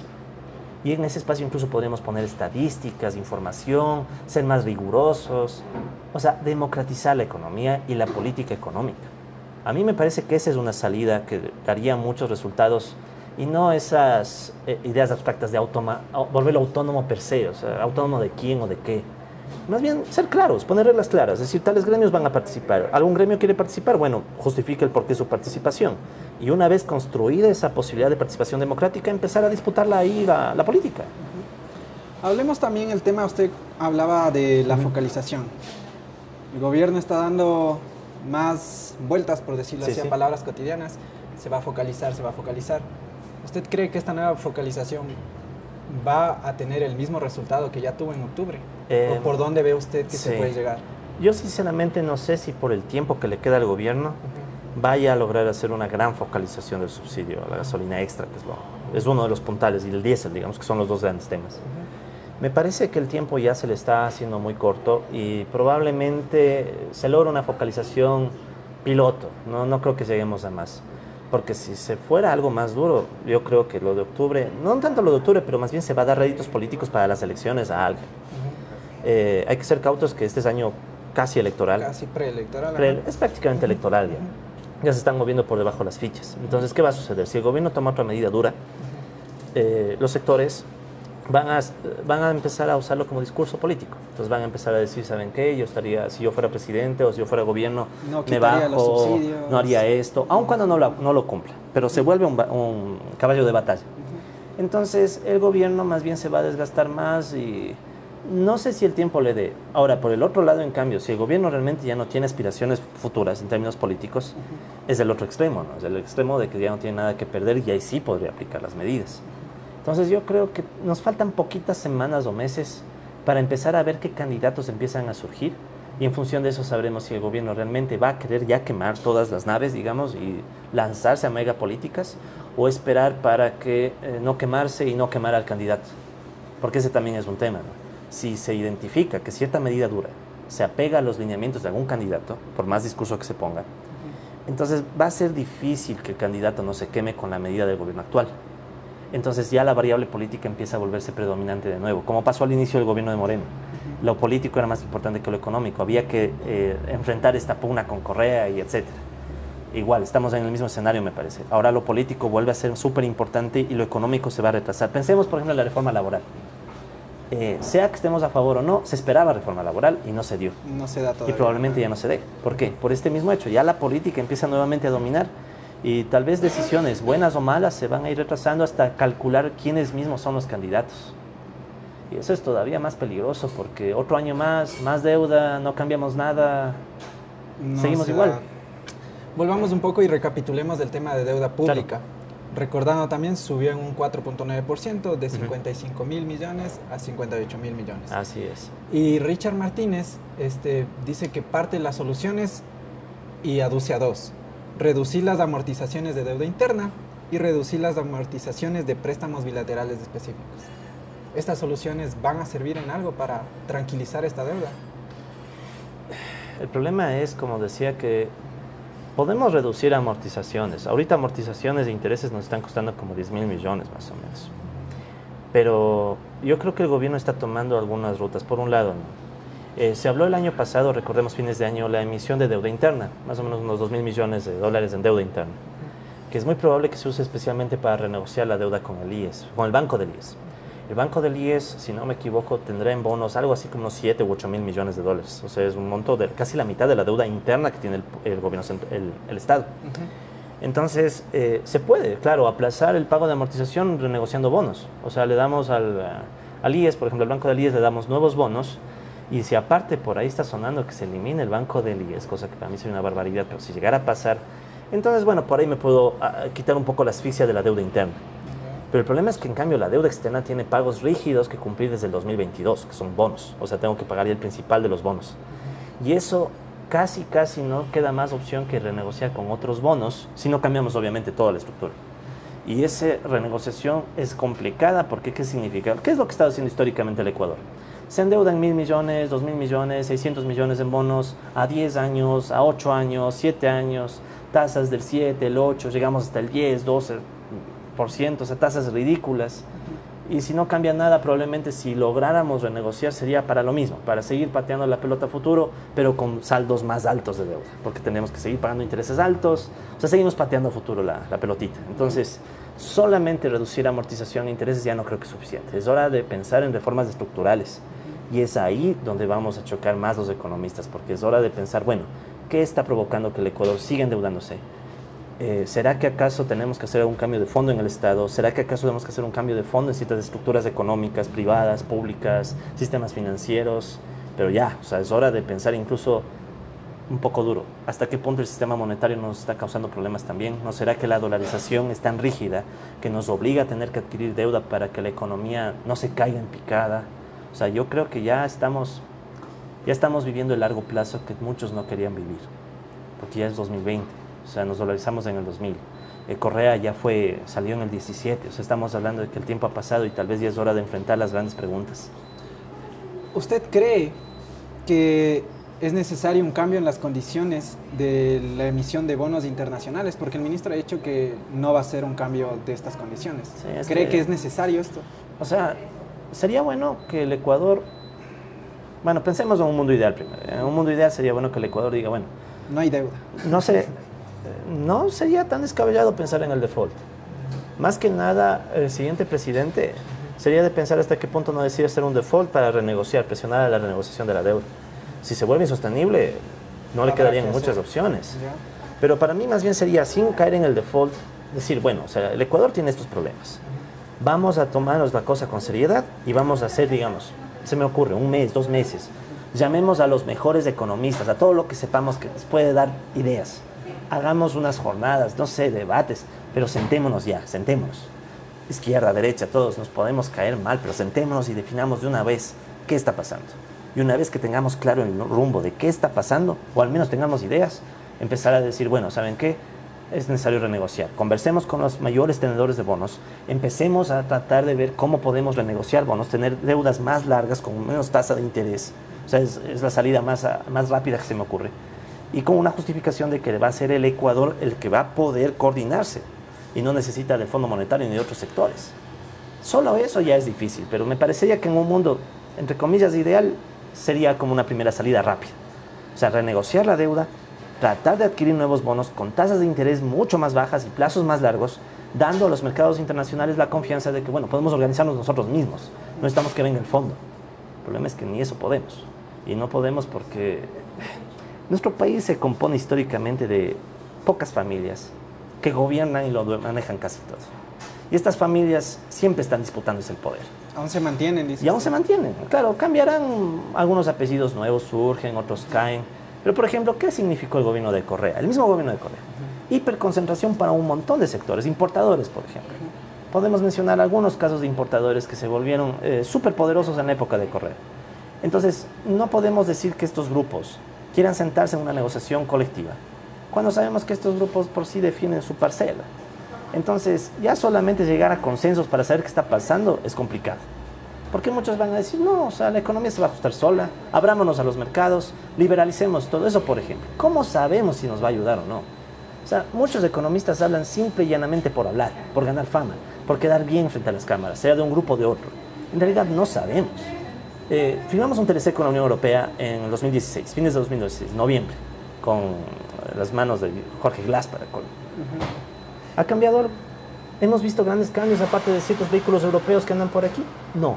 Y en ese espacio incluso podríamos poner estadísticas, información, ser más rigurosos, o sea, democratizar la economía y la política económica. A mí me parece que esa es una salida que daría muchos resultados y no esas ideas abstractas de volverlo autónomo per se, o sea, autónomo de quién o de qué. Más bien ser claros, poner reglas claras, es decir, tales gremios van a participar. ¿Algún gremio quiere participar? Bueno, justifique el porqué de su participación. Y una vez construida esa posibilidad de participación democrática, empezar a disputarla ahí la política. Hablemos también el tema, usted hablaba de la focalización. El gobierno está dando más vueltas, por decirlo así, en palabras cotidianas. Se va a focalizar, se va a focalizar. ¿Usted cree que esta nueva focalización va a tener el mismo resultado que ya tuvo en octubre? ¿O por dónde ve usted que se puede llegar? Yo sinceramente no sé si por el tiempo que le queda al gobierno vaya a lograr hacer una gran focalización del subsidio a la gasolina extra, que es uno de los puntales, y el diésel, digamos, que son los dos grandes temas. Me parece que el tiempo ya se le está haciendo muy corto y probablemente se logra una focalización piloto. No creo que lleguemos a más. Porque si se fuera algo más duro, yo creo que lo de octubre, no tanto lo de octubre, pero más bien se va a dar réditos políticos para las elecciones a alguien. Hay que ser cautos que este es año casi electoral. Casi preelectoral. Es prácticamente electoral ya. Ya se están moviendo por debajo las fichas. Entonces, ¿qué va a suceder? Si el gobierno toma otra medida dura, los sectores van a empezar a usarlo como discurso político. Entonces van a empezar a decir, ¿saben qué? Si yo fuera presidente o si yo fuera gobierno, me bajo, no haría esto, aun cuando no lo cumpla, pero se vuelve un caballo de batalla. Entonces el gobierno más bien se va a desgastar más y no sé si el tiempo le dé. Ahora, por el otro lado, en cambio, si el gobierno realmente ya no tiene aspiraciones futuras en términos políticos, es el otro extremo, ¿no? Es el extremo de que ya no tiene nada que perder y ahí sí podría aplicar las medidas. Entonces yo creo que nos faltan poquitas semanas o meses para empezar a ver qué candidatos empiezan a surgir y en función de eso sabremos si el gobierno realmente va a querer ya quemar todas las naves, digamos, y lanzarse a megapolíticas o esperar para que no quemarse y no quemar al candidato, porque ese también es un tema, ¿no? si se identifica que cierta medida dura se apega a los lineamientos de algún candidato, por más discurso que se ponga, entonces va a ser difícil que el candidato no se queme con la medida del gobierno actual. Entonces ya la variable política empieza a volverse predominante de nuevo, como pasó al inicio del gobierno de Moreno. Lo político era más importante que lo económico, había que enfrentar esta pugna con Correa y etcétera. Igual, estamos en el mismo escenario, me parece. Ahora lo político vuelve a ser súper importante y lo económico se va a retrasar. Pensemos, por ejemplo, en la reforma laboral. Sea que estemos a favor o no, se esperaba reforma laboral y no se dio. No se da todavía. Y probablemente ya no se dé. ¿Por qué? Por este mismo hecho. Ya la política empieza nuevamente a dominar y tal vez decisiones buenas o malas se van a ir retrasando hasta calcular quiénes mismos son los candidatos. Y eso es todavía más peligroso porque otro año más deuda, no cambiamos nada, seguimos igual. Volvamos un poco y recapitulemos del tema de deuda pública. Claro. Recordando también, subió en un 4.9% de 55 mil millones a 58 mil millones. Así es. Y Richard Martínez dice que parte de las soluciones y aduce a dos. Reducir las amortizaciones de deuda interna y reducir las amortizaciones de préstamos bilaterales específicos. ¿Estas soluciones van a servir en algo para tranquilizar esta deuda? El problema es, como decía, que podemos reducir amortizaciones. Ahorita amortizaciones de intereses nos están costando como 10 mil millones más o menos. Pero yo creo que el gobierno está tomando algunas rutas. Por un lado, ¿no? Se habló el año pasado, recordemos fines de año, la emisión de deuda interna, más o menos unos 2 mil millones de dólares en deuda interna, que es muy probable que se use especialmente para renegociar la deuda con el IES, con el Banco del IES. El Banco del IES, si no me equivoco, tendrá en bonos algo así como unos 7 u 8 mil millones de dólares. O sea, es un monto de casi la mitad de la deuda interna que tiene el gobierno, el Estado. Entonces, se puede, claro, aplazar el pago de amortización renegociando bonos. O sea, le damos al IES, por ejemplo, al Banco del IES le damos nuevos bonos. Y si aparte por ahí está sonando que se elimine el Banco del IES, cosa que para mí sería una barbaridad, pero si llegara a pasar, entonces, bueno, por ahí me puedo quitar un poco la asfixia de la deuda interna. Pero el problema es que en cambio la deuda externa tiene pagos rígidos que cumplir desde el 2022, que son bonos. O sea, tengo que pagar ya el principal de los bonos. Y eso casi no queda más opción que renegociar con otros bonos, si no cambiamos obviamente toda la estructura. Y esa renegociación es complicada porque ¿qué significa? ¿Qué es lo que está haciendo históricamente el Ecuador? Se endeudan 1.000 millones, 2.000 millones, 600 millones en bonos a 10 años, a 8 años, 7 años, tasas del 7, el 8, llegamos hasta el 10, 12%, o sea, tasas ridículas. Y si no cambia nada, probablemente si lográramos renegociar sería para lo mismo, para seguir pateando la pelota a futuro, pero con saldos más altos de deuda, porque tenemos que seguir pagando intereses altos, o sea, seguimos pateando a futuro la pelotita. Entonces, solamente reducir amortización e intereses ya no creo que es suficiente. Es hora de pensar en reformas estructurales. Y es ahí donde vamos a chocar más los economistas, porque es hora de pensar, bueno, ¿qué está provocando que el Ecuador siga endeudándose? ¿Será que acaso tenemos que hacer un cambio de fondo en el Estado? ¿Será que acaso tenemos que hacer un cambio de fondo en ciertas estructuras económicas, privadas, públicas, sistemas financieros? Pero ya, o sea, es hora de pensar incluso un poco duro. ¿Hasta qué punto el sistema monetario nos está causando problemas también? ¿No será que la dolarización es tan rígida que nos obliga a tener que adquirir deuda para que la economía no se caiga en picada? O sea, yo creo que ya estamos viviendo el largo plazo que muchos no querían vivir, porque ya es 2020. O sea, nos dolarizamos en el 2000. Correa ya salió en el 17. O sea, estamos hablando de que el tiempo ha pasado y tal vez ya es hora de enfrentar las grandes preguntas. ¿Usted cree que es necesario un cambio en las condiciones de la emisión de bonos internacionales? Porque el ministro ha dicho que no va a ser un cambio de estas condiciones. Sí, ¿Cree que es necesario esto? O sea, sería bueno que el Ecuador... Bueno, pensemos en un mundo ideal primero. En un mundo ideal sería bueno que el Ecuador diga, bueno... No hay deuda. No sería tan descabellado pensar en el default. Más que nada, el siguiente presidente sería de pensar hasta qué punto no decide hacer un default para renegociar, presionar a la renegociación de la deuda. Si se vuelve insostenible, no le quedarían muchas opciones. Pero para mí más bien sería, sin caer en el default, decir, bueno, o sea, el Ecuador tiene estos problemas. Vamos a tomarnos la cosa con seriedad y vamos a hacer, digamos, se me ocurre, 1 mes, 2 meses. Llamemos a los mejores economistas, a todo lo que sepamos que les puede dar ideas. Hagamos unas jornadas, no sé, debates, pero sentémonos ya, sentémonos. Izquierda, derecha, todos nos podemos caer mal, pero sentémonos y definamos de una vez qué está pasando. Y una vez que tengamos claro el rumbo de qué está pasando, o al menos tengamos ideas, empezar a decir, bueno, ¿saben qué? es necesario renegociar. Conversemos con los mayores tenedores de bonos, empecemos a tratar de ver cómo podemos renegociar bonos, tener deudas más largas con menos tasa de interés. O sea, es la salida más rápida que se me ocurre. Y con una justificación de que va a ser el Ecuador el que va a poder coordinarse y no necesita del Fondo Monetario ni de otros sectores. Solo eso ya es difícil, pero me parecería que en un mundo, entre comillas, ideal, sería como una primera salida rápida. O sea, renegociar la deuda, tratar de adquirir nuevos bonos con tasas de interés mucho más bajas y plazos más largos, dando a los mercados internacionales la confianza de que, bueno, podemos organizarnos nosotros mismos, no necesitamos que venga el fondo. El problema es que ni eso podemos. Y no podemos porque nuestro país se compone históricamente de pocas familias que gobiernan y lo manejan casi todo. Y estas familias siempre están disputándose el poder. Aún se mantienen, dice. Y aún se mantienen. Claro, cambiarán algunos apellidos nuevos, surgen, otros caen. Pero, por ejemplo, ¿qué significó el gobierno de Correa? El mismo gobierno de Correa. Hiperconcentración para un montón de sectores, importadores, por ejemplo. Podemos mencionar algunos casos de importadores que se volvieron súper poderosos en la época de Correa. Entonces, no podemos decir que estos grupos quieran sentarse en una negociación colectiva, cuando sabemos que estos grupos por sí definen su parcela. Entonces, ya solamente llegar a consensos para saber qué está pasando es complicado. Porque muchos van a decir, no, o sea, la economía se va a ajustar sola, abrámonos a los mercados, liberalicemos todo eso, por ejemplo. ¿Cómo sabemos si nos va a ayudar o no? O sea, muchos economistas hablan simple y llanamente por hablar, por ganar fama, por quedar bien frente a las cámaras, sea de un grupo o de otro. En realidad no sabemos. Firmamos un TLC con la Unión Europea en 2016, fines de 2016, noviembre, con las manos de Jorge Glass para el ¿Ha cambiado algo? ¿Hemos visto grandes cambios aparte de ciertos vehículos europeos que andan por aquí? No.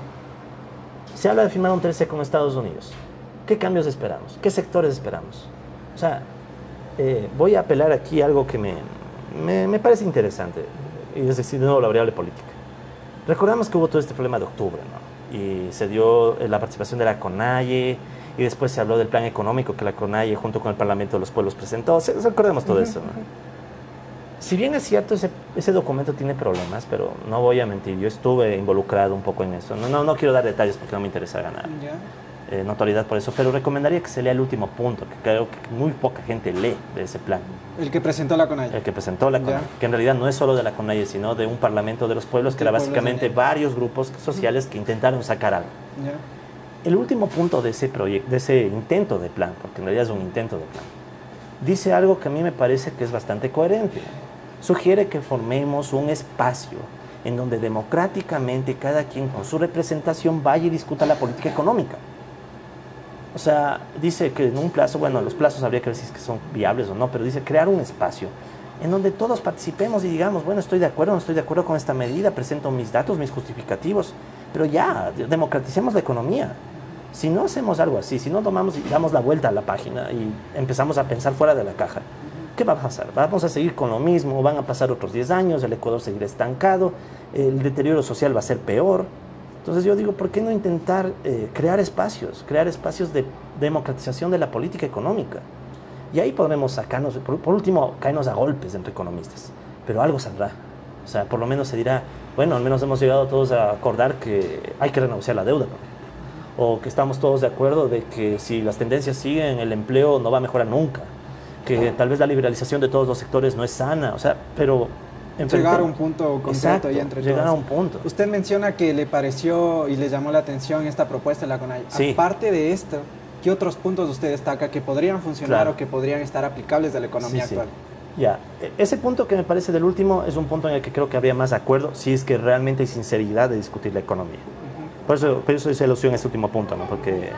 Se habla de firmar un TLC con Estados Unidos. ¿Qué cambios esperamos? ¿Qué sectores esperamos? O sea, voy a apelar aquí a algo que me parece interesante, y es decir, de nuevo la variable política. Recordamos que hubo todo este problema de octubre, ¿no? Y se dio la participación de la CONAIE, y después se habló del plan económico que la CONAIE junto con el Parlamento de los Pueblos presentó. Recordemos todo eso, ¿no? Si bien es cierto, ese documento tiene problemas, pero no voy a mentir, yo estuve involucrado un poco en eso. No quiero dar detalles porque no me interesa ganar notoriedad por eso, pero recomendaría que se lea el último punto, que creo que muy poca gente lee de ese plan. El que presentó la CONAIE. El que presentó la CONAIE, que en realidad no es solo de la CONAIE, sino de un Parlamento de los Pueblos, que era básicamente varios grupos sociales que intentaron sacar algo. El último punto de ese proyecto, de ese intento de plan, porque en realidad es un intento de plan, dice algo que a mí me parece que es bastante coherente. Sugiere que formemos un espacio en donde democráticamente cada quien con su representación vaya y discuta la política económica. O sea, dice que en un plazo, bueno, los plazos habría que ver si es que son viables o no, pero dice crear un espacio en donde todos participemos y digamos, bueno, estoy de acuerdo, no estoy de acuerdo con esta medida, presento mis datos, mis justificativos, pero ya, democraticemos la economía. Si no hacemos algo así, si no tomamos y damos la vuelta a la página y empezamos a pensar fuera de la caja, ¿qué va a pasar? ¿Vamos a seguir con lo mismo? ¿Van a pasar otros 10 años? ¿El Ecuador seguirá estancado? ¿El deterioro social va a ser peor? Entonces yo digo, ¿por qué no intentar crear espacios de democratización de la política económica? Y ahí podremos sacarnos, por último, caernos a golpes entre economistas, pero algo saldrá. O sea, por lo menos se dirá, bueno, al menos hemos llegado todos a acordar que hay que renegociar la deuda, o que estamos todos de acuerdo de que si las tendencias siguen, el empleo no va a mejorar nunca, que tal vez la liberalización de todos los sectores no es sana, o sea, pero... Llegar a un punto concreto y entre llegar todos. A un punto. Usted menciona que le pareció y le llamó la atención esta propuesta de la CONAIE. Sí. Aparte de esto, ¿qué otros puntos usted destaca que podrían funcionar o que podrían estar aplicables de la economía actual? Ya, ese punto que me parece del último es un punto en el que creo que habría más acuerdo si es que realmente hay sinceridad de discutir la economía. Por eso hice alusión a este último punto, ¿no? Porque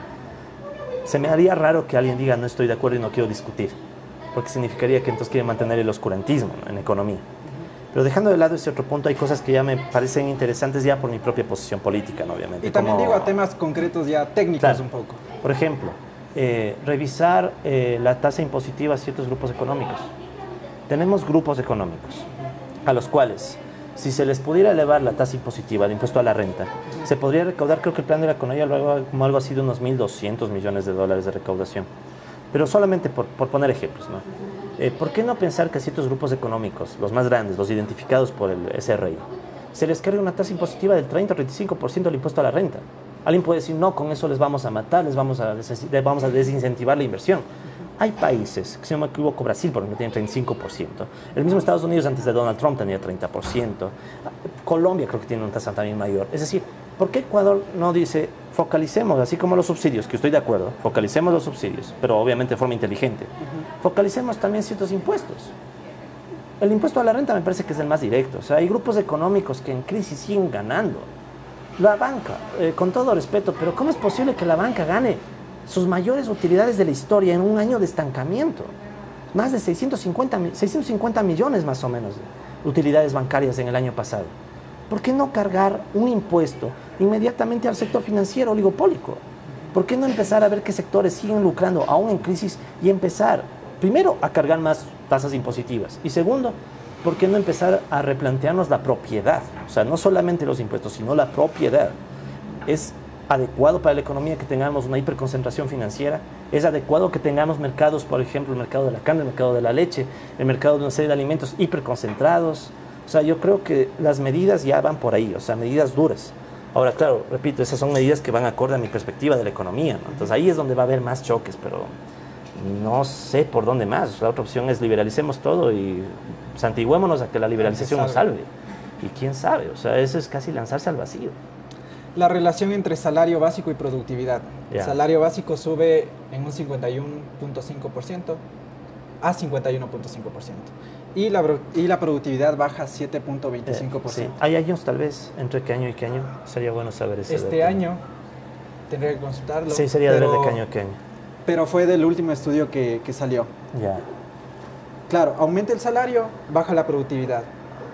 se me haría raro que alguien diga no estoy de acuerdo y no quiero discutir, porque significaría que entonces quiere mantener el oscurantismo en economía. Pero dejando de lado ese otro punto, hay cosas que ya me parecen interesantes ya por mi propia posición política, ¿no? Obviamente. Y también digo a temas concretos ya técnicos un poco. Por ejemplo, revisar la tasa impositiva a ciertos grupos económicos. Tenemos grupos económicos a los cuales, si se les pudiera elevar la tasa impositiva, el impuesto a la renta, se podría recaudar, creo que el plan de la CONAIE como algo así de unos 1.200 millones de dólares de recaudación. Pero solamente por poner ejemplos, ¿no? ¿Por qué no pensar que a ciertos grupos económicos, los más grandes, los identificados por el SRI, se les cargue una tasa impositiva del 30 o 35% del impuesto a la renta? Alguien puede decir, no, con eso les vamos a matar, les vamos a desincentivar la inversión. Hay países, que si no me equivoco, Brasil, por ejemplo, tiene 35%. El mismo Estados Unidos antes de Donald Trump tenía 30%. Colombia creo que tiene una tasa también mayor. Es decir, ¿por qué Ecuador no dice, focalicemos, así como los subsidios, que estoy de acuerdo, focalicemos los subsidios, pero obviamente de forma inteligente, focalicemos también ciertos impuestos? El impuesto a la renta me parece que es el más directo. O sea, hay grupos económicos que en crisis siguen ganando. La banca, con todo respeto, pero ¿cómo es posible que la banca gane sus mayores utilidades de la historia en un año de estancamiento? Más de 650 millones más o menos de utilidades bancarias en el año pasado. ¿Por qué no cargar un impuesto inmediatamente al sector financiero oligopólico? ¿Por qué no empezar a ver qué sectores siguen lucrando aún en crisis y empezar, primero, a cargar más tasas impositivas? Y segundo, ¿por qué no empezar a replantearnos la propiedad? O sea, no solamente los impuestos, sino la propiedad. ¿Es adecuado para la economía que tengamos una hiperconcentración financiera? ¿Es adecuado que tengamos mercados, por ejemplo, el mercado de la carne, el mercado de la leche, el mercado de una serie de alimentos hiperconcentrados? O sea, yo creo que las medidas ya van por ahí, o sea, medidas duras. Ahora, claro, repito, esas son medidas que van acorde a mi perspectiva de la economía, ¿no? Entonces ahí es donde va a haber más choques, pero no sé por dónde más. La otra opción es liberalicemos todo y santigüémonos a que la liberalización nos salve. Y quién sabe, o sea, eso es casi lanzarse al vacío. La relación entre salario básico y productividad. El salario básico sube en un 51.5% a 51.5%. Y la productividad baja 7.25%. Sí. ¿Hay años tal vez? ¿Entre qué año y qué año? Sería bueno saber eso. Este año, tendría que consultarlo. Sí, sería de ver de qué año a qué año. Pero fue del último estudio que salió. Ya. Claro, aumenta el salario, baja la productividad.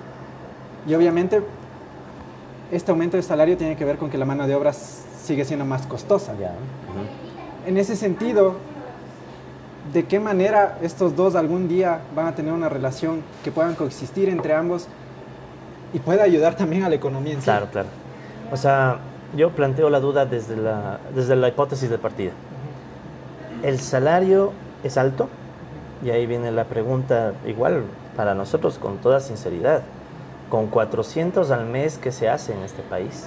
Y obviamente, este aumento de salario tiene que ver con que la mano de obra sigue siendo más costosa. Ya. En ese sentido, ¿de qué manera estos dos algún día van a tener una relación que puedan coexistir entre ambos y pueda ayudar también a la economía en sí? Claro, claro. O sea, yo planteo la duda desde la hipótesis de partida. El salario es alto, y ahí viene la pregunta, igual para nosotros con toda sinceridad, con 400 al mes, ¿qué se hace en este país?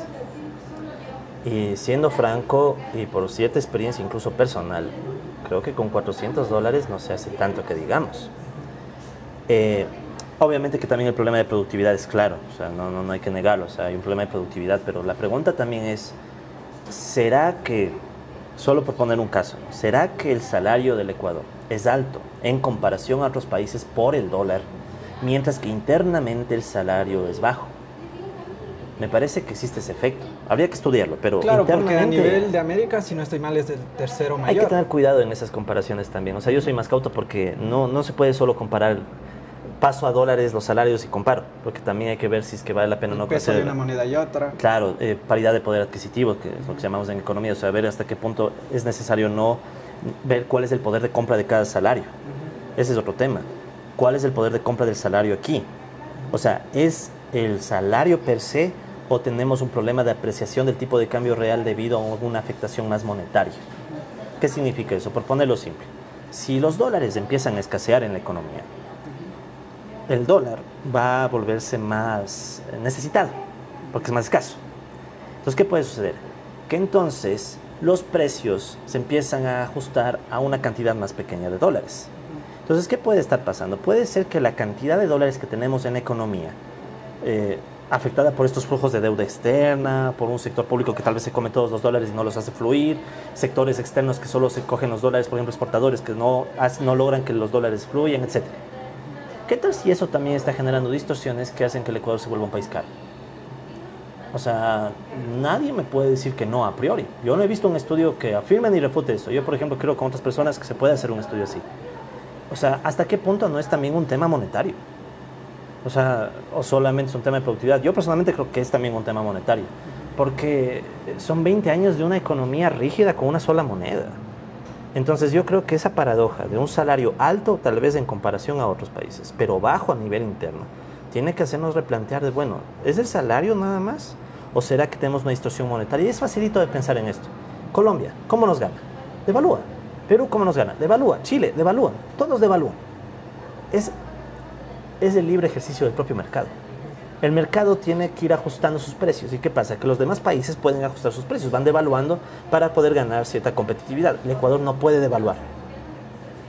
Y siendo franco, y por cierta experiencia incluso personal, creo que con $400 no se hace tanto que digamos. Obviamente que también el problema de productividad es claro, o sea, no hay que negarlo, o sea, hay un problema de productividad, pero la pregunta también es, ¿será que, solo por poner un caso, ¿será que el salario del Ecuador es alto en comparación a otros países por el dólar, mientras que internamente el salario es bajo? Me parece que existe ese efecto. Habría que estudiarlo, pero claro, internamente, porque a nivel de América, si no estoy mal, es el tercero mayor. hay que tener cuidado en esas comparaciones también. O sea, yo soy más cauto porque no se puede solo comparar, paso a dólares los salarios y comparo, porque también hay que ver si es que vale la pena o no. El peso de una moneda y otra. Claro, paridad de poder adquisitivo, que es lo que llamamos en economía, o sea, ver hasta qué punto es necesario no ver cuál es el poder de compra de cada salario. Ese es otro tema. ¿Cuál es el poder de compra del salario aquí? O sea, ¿es el salario per se o tenemos un problema de apreciación del tipo de cambio real debido a una afectación más monetaria? ¿Qué significa eso? Por ponerlo simple, si los dólares empiezan a escasear en la economía, el dólar va a volverse más necesitado, porque es más escaso. Entonces, ¿qué puede suceder? Que entonces los precios se empiezan a ajustar a una cantidad más pequeña de dólares. Entonces, ¿qué puede estar pasando? Puede ser que la cantidad de dólares que tenemos en la economía, afectada por estos flujos de deuda externa, por un sector público que tal vez se come todos los dólares y no los hace fluir, sectores externos que solo se cogen los dólares, por ejemplo, exportadores que no logran que los dólares fluyan, etc. ¿Qué tal si eso también está generando distorsiones que hacen que el Ecuador se vuelva un país caro? O sea, nadie me puede decir que no a priori. Yo no he visto un estudio que afirme ni refute eso. Yo, por ejemplo, creo con otras personas que se puede hacer un estudio así. O sea, ¿hasta qué punto no es también un tema monetario? O sea, o solamente es un tema de productividad. Yo personalmente creo que es también un tema monetario, porque son 20 años de una economía rígida con una sola moneda. Entonces yo creo que esa paradoja de un salario alto tal vez en comparación a otros países, pero bajo a nivel interno, tiene que hacernos replantear de, bueno, ¿es el salario nada más? ¿O será que tenemos una distorsión monetaria? Y es facilito de pensar en esto. Colombia, ¿cómo nos gana? Devalúa. Perú, ¿cómo nos gana? Devalúa. Chile, devalúan. Todos devalúan. Es el libre ejercicio del propio mercado. El mercado tiene que ir ajustando sus precios. ¿Y qué pasa? Que los demás países pueden ajustar sus precios, van devaluando para poder ganar cierta competitividad. El Ecuador no puede devaluar.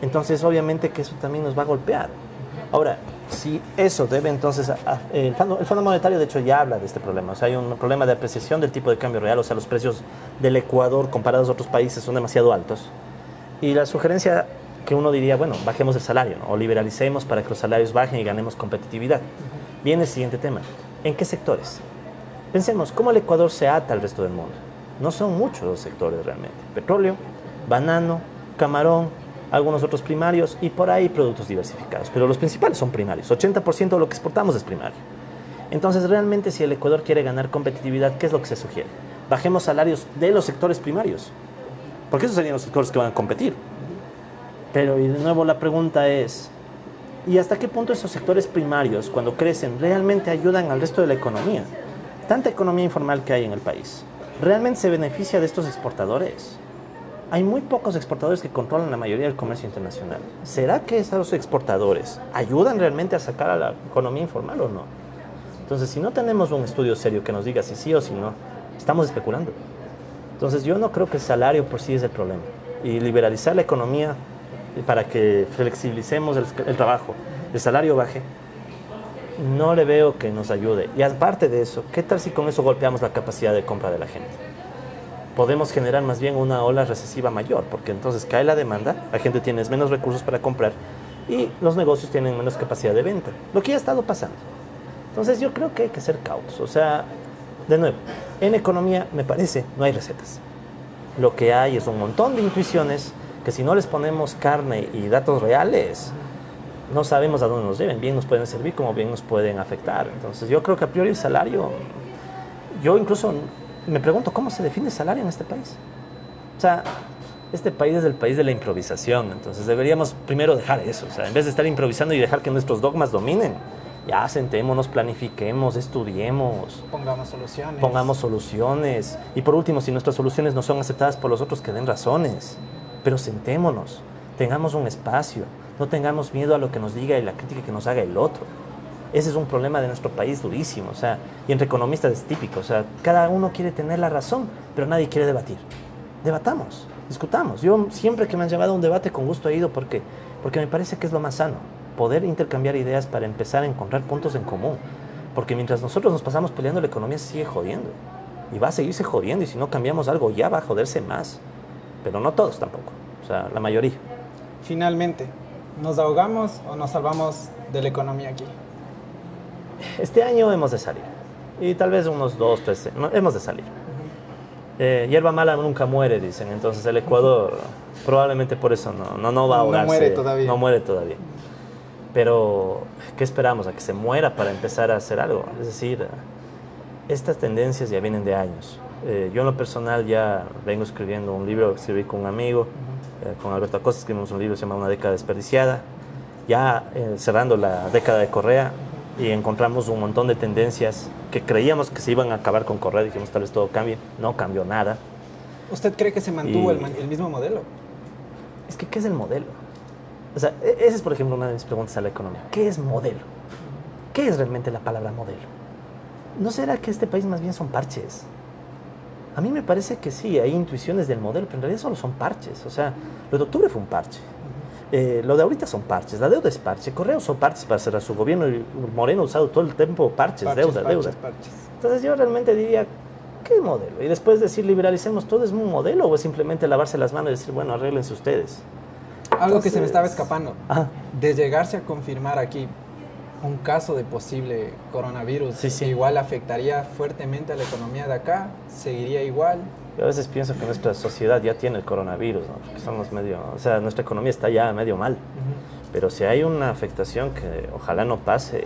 Entonces, obviamente que eso también nos va a golpear. Ahora, si eso debe entonces... el Fondo Monetario, de hecho, ya habla de este problema. O sea, hay un problema de apreciación del tipo de cambio real. O sea, los precios del Ecuador comparados a otros países son demasiado altos. Y la sugerencia que uno diría, bueno, bajemos el salario, ¿no? O liberalicemos para que los salarios bajen y ganemos competitividad. Viene el siguiente tema. ¿En qué sectores? Pensemos, ¿cómo el Ecuador se ata al resto del mundo? No son muchos los sectores realmente. Petróleo, banano, camarón, algunos otros primarios y por ahí productos diversificados. Pero los principales son primarios. 80% de lo que exportamos es primario. Entonces, realmente, si el Ecuador quiere ganar competitividad, ¿qué es lo que se sugiere? Bajemos salarios de los sectores primarios. Porque esos serían los sectores que van a competir. Pero, y de nuevo, la pregunta es, ¿y hasta qué punto esos sectores primarios, cuando crecen, realmente ayudan al resto de la economía? Tanta economía informal que hay en el país, ¿realmente se beneficia de estos exportadores? Hay muy pocos exportadores que controlan la mayoría del comercio internacional. ¿Será que esos exportadores ayudan realmente a sacar a la economía informal o no? Entonces, si no tenemos un estudio serio que nos diga si sí o si no, estamos especulando. Entonces, yo no creo que el salario por sí es el problema. Y liberalizar la economía para que flexibilicemos el trabajo, el salario baje, no le veo que nos ayude. Y aparte de eso, ¿qué tal si con eso golpeamos la capacidad de compra de la gente? Podemos generar más bien una ola recesiva mayor, porque entonces cae la demanda, la gente tiene menos recursos para comprar y los negocios tienen menos capacidad de venta, lo que ya ha estado pasando. Entonces yo creo que hay que ser cautos. O sea, de nuevo, en economía me parece no hay recetas. Lo que hay es un montón de intuiciones que si no les ponemos carne y datos reales, no sabemos a dónde nos lleven. Bien nos pueden servir como bien nos pueden afectar. Entonces yo creo que a priori el salario, yo incluso me pregunto cómo se define el salario en este país. O sea, este país es el país de la improvisación. Entonces deberíamos primero dejar eso. O sea, en vez de estar improvisando y dejar que nuestros dogmas dominen, ya sentémonos, planifiquemos, estudiemos. Pongamos soluciones. Y por último, si nuestras soluciones no son aceptadas por los otros, que den razones. Pero sentémonos, tengamos un espacio. No tengamos miedo a lo que nos diga y la crítica que nos haga el otro. Ese es un problema de nuestro país durísimo, o sea, y entre economistas es típico, o sea, cada uno quiere tener la razón, pero nadie quiere debatir. Debatamos, discutamos. Yo siempre que me han llevado a un debate con gusto he ido porque me parece que es lo más sano, poder intercambiar ideas para empezar a encontrar puntos en común. Porque mientras nosotros nos pasamos peleando, la economía se sigue jodiendo. Y va a seguirse jodiendo, y si no cambiamos algo ya va a joderse más. Pero no todos tampoco, o sea, la mayoría. Finalmente, ¿nos ahogamos o nos salvamos de la economía aquí? Este año hemos de salir. Y tal vez unos 2, 3, hemos de salir. Hierba mala nunca muere, dicen. Entonces el Ecuador probablemente por eso no va a ahogarse. No muere todavía. Pero, ¿qué esperamos? ¿A que se muera para empezar a hacer algo? Es decir, estas tendencias ya vienen de años. Yo en lo personal ya vengo escribiendo un libro que escribí con un amigo, con Alberto Acosta, escribimos un libro que se llama Una década desperdiciada. Ya cerrando la década de Correa, y encontramos un montón de tendencias que creíamos que se iban a acabar con Correa, dijimos tal vez todo cambie, no cambió nada. ¿Usted cree que se mantuvo el mismo modelo? Es que, ¿qué es el modelo? O sea, esa es, por ejemplo, una de mis preguntas a la economía. ¿Qué es modelo? ¿Qué es realmente la palabra modelo? ¿No será que este país más bien son parches? A mí me parece que sí, hay intuiciones del modelo, pero en realidad solo son parches. O sea, lo de octubre fue un parche. Lo de ahorita son parches, la deuda es parche, Correa usó parches para cerrar su gobierno y Moreno ha usado todo el tiempo parches, deuda. Entonces yo realmente diría, ¿qué modelo? Y después decir liberalicemos todo, ¿es un modelo o es simplemente lavarse las manos y decir, bueno, arréglense ustedes? Algo que se me estaba escapando, de llegarse a confirmar aquí un caso de posible coronavirus, sí. igual afectaría fuertemente a la economía de acá, seguiría igual. Yo a veces pienso que nuestra sociedad ya tiene el coronavirus, ¿no? Porque somos o sea, nuestra economía está ya medio mal. Pero si hay una afectación que ojalá no pase,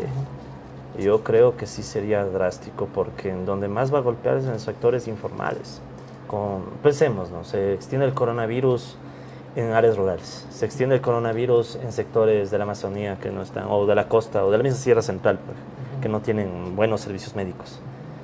yo creo que sí sería drástico, porque en donde más va a golpear es en sectores informales. Pensemos, ¿no? Se extiende el coronavirus en áreas rurales, se extiende el coronavirus en sectores de la Amazonía que no están, o de la costa, o de la misma Sierra Central, que no tienen buenos servicios médicos.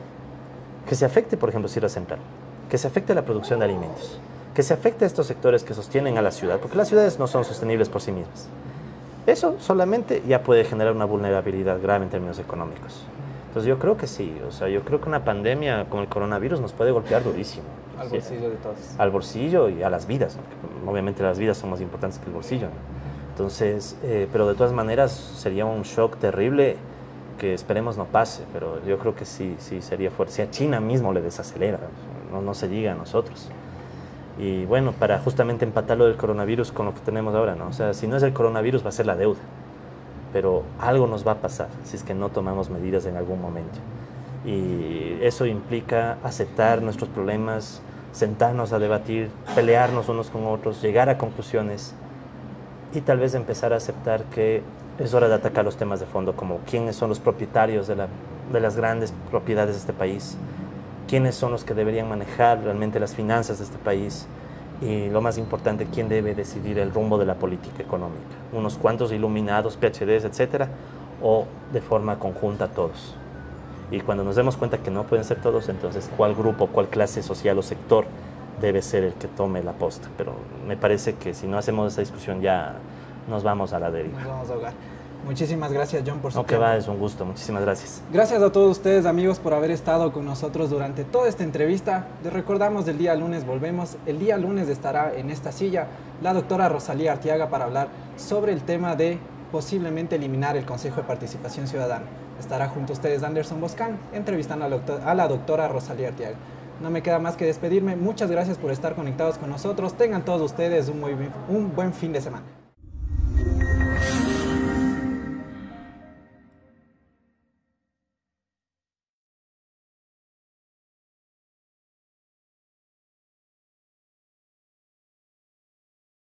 Que se afecte, por ejemplo, Sierra Central, que se afecte la producción de alimentos, que se afecte a estos sectores que sostienen a la ciudad, porque las ciudades no son sostenibles por sí mismas. Eso solamente ya puede generar una vulnerabilidad grave en términos económicos. Entonces yo creo que sí, o sea, yo creo que una pandemia como el coronavirus nos puede golpear durísimo. Al bolsillo de todos. Al bolsillo y a las vidas, ¿no? Porque obviamente las vidas son más importantes que el bolsillo, ¿no? Entonces, pero de todas maneras sería un shock terrible que esperemos no pase, pero yo creo que sí sería fuerte. Si a China mismo le desacelera, no se diga a nosotros. Y bueno, para justamente empatar lo del coronavirus con lo que tenemos ahora, ¿no? O sea, si no es el coronavirus va a ser la deuda, pero algo nos va a pasar si es que no tomamos medidas en algún momento. Y eso implica aceptar nuestros problemas, sentarnos a debatir, pelearnos unos con otros, llegar a conclusiones y tal vez empezar a aceptar que es hora de atacar los temas de fondo, como quiénes son los propietarios de las grandes propiedades de este país, quiénes son los que deberían manejar realmente las finanzas de este país y, lo más importante, quién debe decidir el rumbo de la política económica. Unos cuantos iluminados, PhDs, etcétera, o de forma conjunta todos. Y cuando nos demos cuenta que no pueden ser todos, entonces cuál grupo, cuál clase social o sector debe ser el que tome la posta. Pero me parece que si no hacemos esa discusión ya nos vamos a la deriva. Nos vamos a ahogar. Muchísimas gracias, John, por su No, que tiempo. va, es un gusto. Muchísimas gracias. Gracias a todos ustedes, amigos, por haber estado con nosotros durante toda esta entrevista. Les recordamos, el día lunes volvemos. El día lunes estará en esta silla la doctora Rosalía Arteaga para hablar sobre el tema de posiblemente eliminar el Consejo de Participación Ciudadana. Estará junto a ustedes Anderson Boscan entrevistando a la doctora Rosalía Arteaga. No me queda más que despedirme. Muchas gracias por estar conectados con nosotros. Tengan todos ustedes un buen fin de semana.